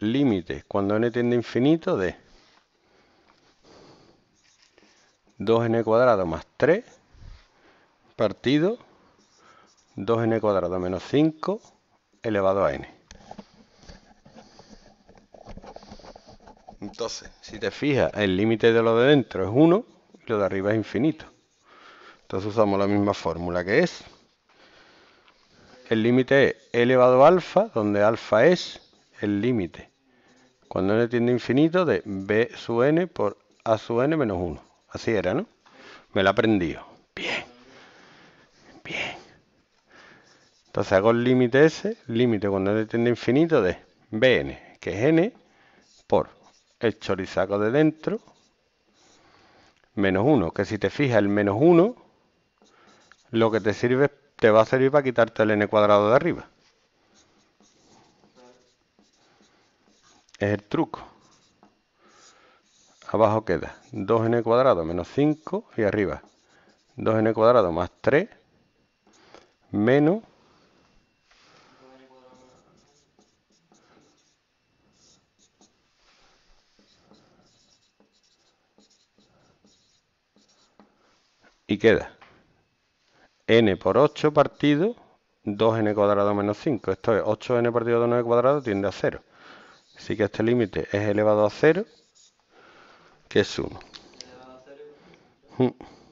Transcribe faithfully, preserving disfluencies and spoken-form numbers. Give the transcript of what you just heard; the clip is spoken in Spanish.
límite cuando n tiende a infinito de dos n cuadrado más tres partido dos n cuadrado menos cinco elevado a n. Entonces, si te fijas, el límite de lo de dentro es uno y lo de arriba es infinito. Entonces usamos la misma fórmula, que es el límite es e elevado a alfa, donde alfa es el límite cuando n tiende a infinito de b sub n por a sub n menos uno. Así era, ¿no? Me lo he aprendido. Bien. Bien. Entonces hago el límite ese, límite cuando n tiende a infinito de bn, que es n, por el chorizaco de dentro, menos uno, que si te fijas el menos uno, lo que te sirve, te va a servir para quitarte el n cuadrado de arriba. Es el truco. Abajo queda dos n cuadrado menos cinco y arriba dos n cuadrado más tres menos y queda n por ocho partido dos n cuadrado menos cinco. Esto es ocho n partido dos n cuadrado tiende a cero. Así que este límite es elevado a cero, que es uno.